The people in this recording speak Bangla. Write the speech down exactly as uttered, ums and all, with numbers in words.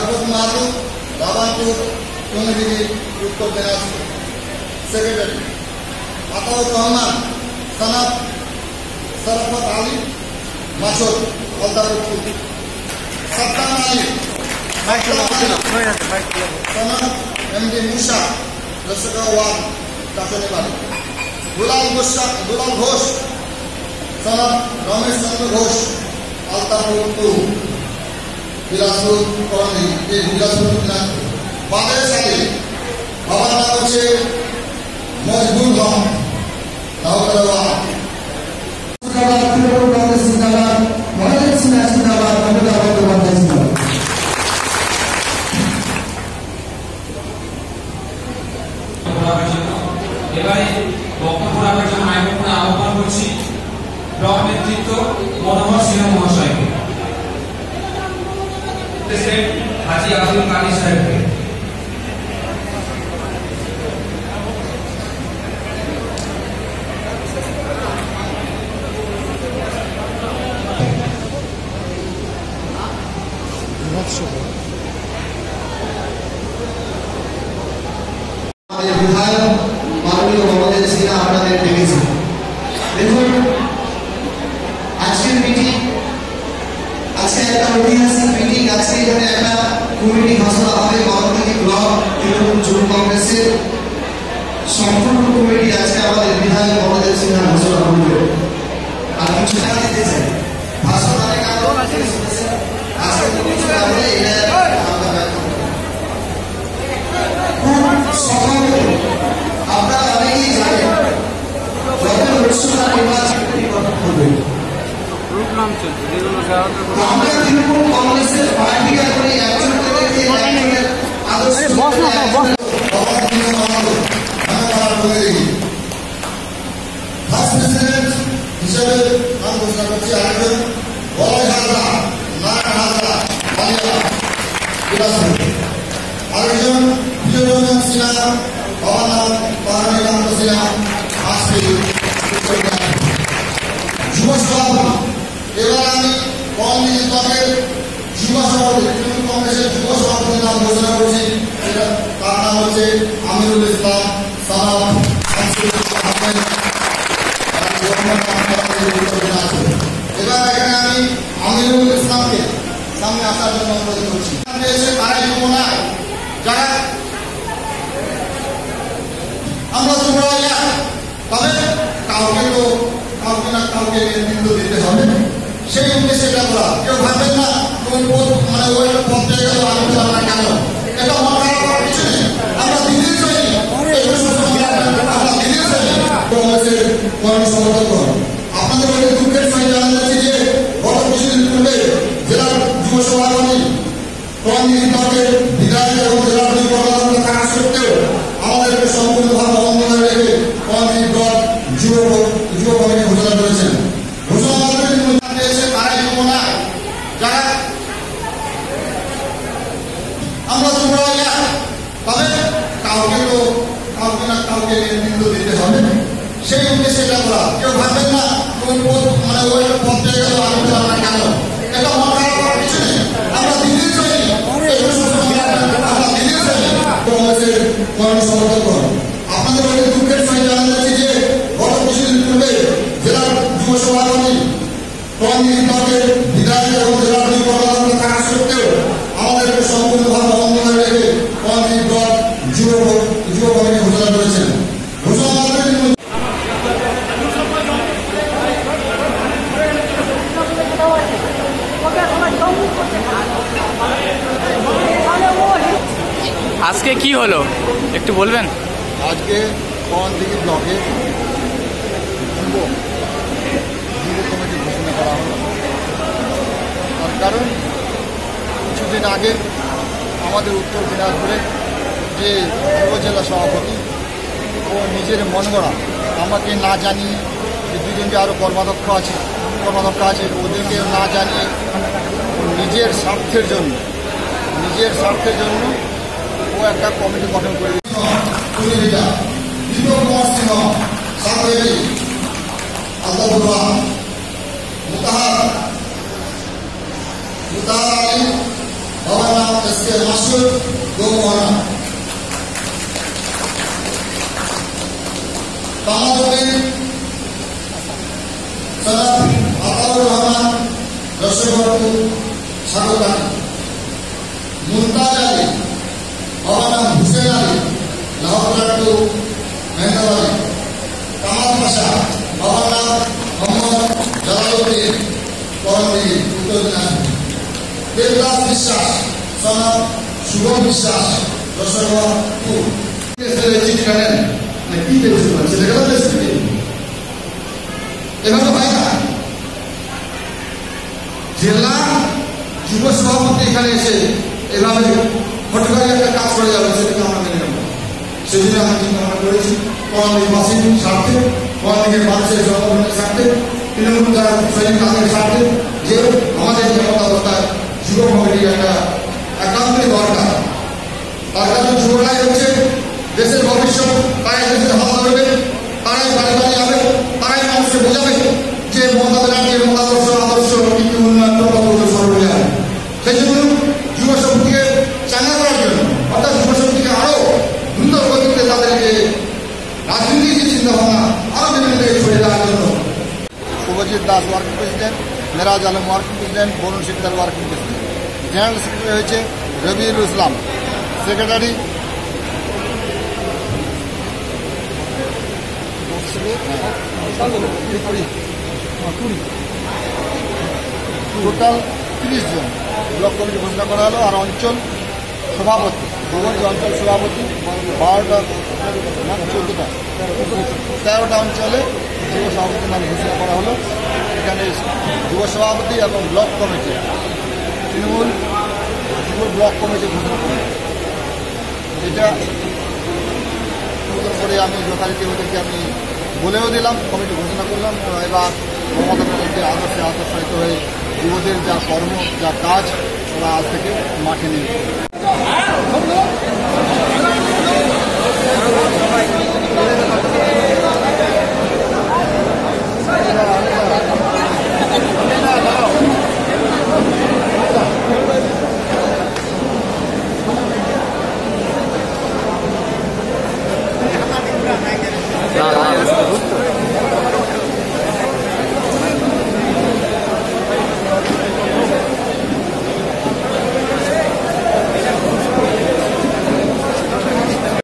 শরবত মাহাতো, রাবানপুর, করণদিঘি, উত্তর দিনাজপুর। সেক্রেটারি আতাউর রহমান, সনদ শরফত আলী, মাসুদ, আলতাপুর। সাদ্দাম আলী, সনদ এমডি মুসা, দশকা ওয়ান, চাচনি বাড়ি। দুলাল গোস্বা দুলাল ঘোষ, সনদ রমেশ চন্দ্র ঘোষ, আলতাপুর টু, বিলাসপুর করণদিঘি, বিলাসপুর দিনাজপুর। বাদেশ আলী, বাবার নাম হচ্ছে মজবুর হক, নাওগাঁওয়া। এবারে বক্তব্য রাখার জন্য মাইক্রোফোনে আহ্বান করছি ব্লক নেতৃত্ব মনোহর সিংহ মহাশয়কে, প্রেসিডেন্ট হাজি আব্দুল কাদির সাহেবকে। বিধায়ক মাননীয় মমতা সিনহা আপনাদের ডেকেছেন। দেখুন, আজকের মিটিং আজকে একটা ঐতিহাসিক মিটিং। আজকে এখানে একটা কমিটি ঘোষণা হবে করণদিঘি ব্লক তৃণমূল যুব কংগ্রেসের সম্পূর্ণ কমিটি। আজকে আমাদের বিধায়ক মমতা সিনহা ঘোষণা করবে। আর কিছু টাকা দিতেছেন ভাষণ অনেক আজকে কিছু আমরা এটা আপনারা অনেকেই জানেন যত লোকসভা নির্বাচন হবে আমরা তৃণমূল কংগ্রেসের পার্টিকে করে একজন আদর্শ হিসেবে নাম ঘোষণা করছি আরেকজন বলাই হাজরা, নারায়ণ হাজরা, আরেকজন প্রিয়রঞ্জন সিনহা, বাবার নাম করণীকান্ত সিনহা, আসবে। যুব সভাপতি, এবার আমি করণদিঘি ব্লকের যুব সভাপতি, তৃণমূল কংগ্রেসের যুব সভাপতির নাম ঘোষণা করছি। তার নাম হচ্ছে আমিরুল ইসলাম সালাম। এবার এখানে আমি আমিরুল ইসলামকে সামনে আসার জন্য অনুরোধ করছি। তারাই যুব না, যারা আমরা যুবরা, তবে কাউকে তো কাউকে না কাউকে নেতৃত্ব দিতে হবে, সেই উদ্দেশ্যে এটা করা। কেউ ভাববেন না মানে ওই পথ পেয়ে গেল আমি পেলাম না কেন, এটা মন খারাপ করার কিছু নেই। আমরা দিদির চাই, আমরা দিদির চাই কংগ্রেসের কর্মী সমর্থক। আপনাদের অনেক দুঃখের সঙ্গে জানা যাচ্ছে যে গত কিছুদিন পূর্বে জেলার যুব সভাপতি করণদিঘি ব্লকের বিধায়ক এবং জেলার দুই কর্মকর্তা থাকা সত্ত্বেও আমাদেরকে সম্পূর্ণভাবে অবমাননা রেখে করণদিঘি ব্লক যুব যুব কমিটি ঘোষণা করেছেন। ঘোষণা পেয়েছে তারাই যুব না, যারা আমরা যুবরা, তবে কাউকে তো কাউকে না কাউকে নেতৃত্ব দিতে হবে, সেই উদ্দেশ্যে এটা করা। কেউ ভাববেন না মানে ওই পথ পেয়ে গেল আমি পেলাম না কেন, এটা মন খারাপ করার কিছু নেই। আমরা দিদির চাই, আমরা দিদির চাই কংগ্রেসের কর্মী সমর্থক। আপনাদের অনেক দুঃখের সঙ্গে জানা যাচ্ছে যে গত কিছুদিন পূর্বে জেলার যুব সভাপতি করণদিঘি ব্লকের বিধায়ক এবং জেলার দুই কর্মকর্তা থাকা সত্ত্বেও আমাদেরকে সম্পূর্ণভাবে অবমাননা রেখে করণদিঘি ব্লক যুব যুব কমিটি ঘোষণা করেছেন। ঘোষণা আজকে কি হলো একটু বলবেন? আজকে করণদিঘি ব্লকে যুব যুব কমিটি ঘোষণা করা হলো। তার কারণ কিছুদিন আগে আমাদের উত্তর দিনাজপুরে যে যুব জেলা সভাপতি ও নিজের মন গড়া আমাকে না জানিয়ে যে দুজনকে আরও কর্মাধ্যক্ষ আছে কর্মাধ্যক্ষ আছে ওদেরকে না জানিয়ে নিজের স্বার্থের জন্য নিজের স্বার্থের জন্য ও একটা কমিটি গঠন করে বাবার নাম হচ্ছে মাসুদ গৌমহানা। কামালউদ্দিন সৈয়দ আতাউর রহমান রসগোল্লা সাগরকানি। মুমতাজ আলী বাবার নাম হুসেন আলী লাহোরটু মেহনাবাড়ি। কামাল পাশা বাবার নাম মোহাম্মদ জালালউদ্দিন করণদিঘি উত্তর দিনাজপুর। দেবদাস বিশ্বাস সনদ শুভম বিশ্বাস রসগোল্লাপুর। চিঠিটা নেন না কি দেখতে পাচ্ছে দেখা যাচ্ছে এভাবে হয় না। জেলা যুব সভাপতি এখানে এসে এভাবে হটকারী একটা কাজ করে যাবে সেটাকে আমরা মেনে নেব। সেজন্য আমরা চিন্তা ভাবনা করেছি করণদিঘিবাসীর স্বার্থে, করণদিঘির মানুষের জনগণের স্বার্থে, তৃণমূল যারা সৈনিক তাদের স্বার্থে যে আমাদের ক্ষমতা অবস্থায় যুব কমিটি একটা একান্তই দরকার। তার কারণ যুবরাই হচ্ছে দেশের ভবিষ্যৎ, তারাই দেশের হাল ধরবে, তারাই বাড়ি বাড়ি যাবে, তারাই মানুষকে বোঝাবে যে মমতা ব্যানার্জির মতাদর্শ আদর্শ কিন্তু উন্নয়ন প্রকল্প সর্বলে হবে। সেই জন্য যুব শক্তিকে চাঙ্গা করার জন্য অর্থাৎ যুব শক্তিকে আরো দ্রুত গতিতে তাদেরকে রাজনীতির যে চিন্তাভাবনা আরো বিভিন্ন জায়গায় ছড়িয়ে দেওয়ার জন্য Subhajit Das working president, Meraj Alam working president, Barun Sikdar working president. General secretary হয়েছে রবিউল ইসলাম, সেক্রেটারি টোটাল তিরিশ জন ব্লক কমিটি ঘোষণা করা হলো। আর অঞ্চল সভাপতি ভূগঞ্জ অঞ্চল সভাপতি বারোটা চোদ্দোটা তেরোটা অঞ্চলে যুব সভাপতির নাম ঘোষণা করা হলো। এখানে যুব সভাপতি এবং ব্লক কমিটি তৃণমূল যুব ব্লক কমিটি ঘোষণা করল। এটা করে আমি যথারীতি ওদেরকে আমি বলেও দিলাম, কমিটি ঘোষণা করলাম। এবার মমতা ব্যানার্জির আদর্শে আদর্শিত হয়ে যুবদের যা কর্ম যা কাজ ওরা আজ থেকে মাঠে নেমে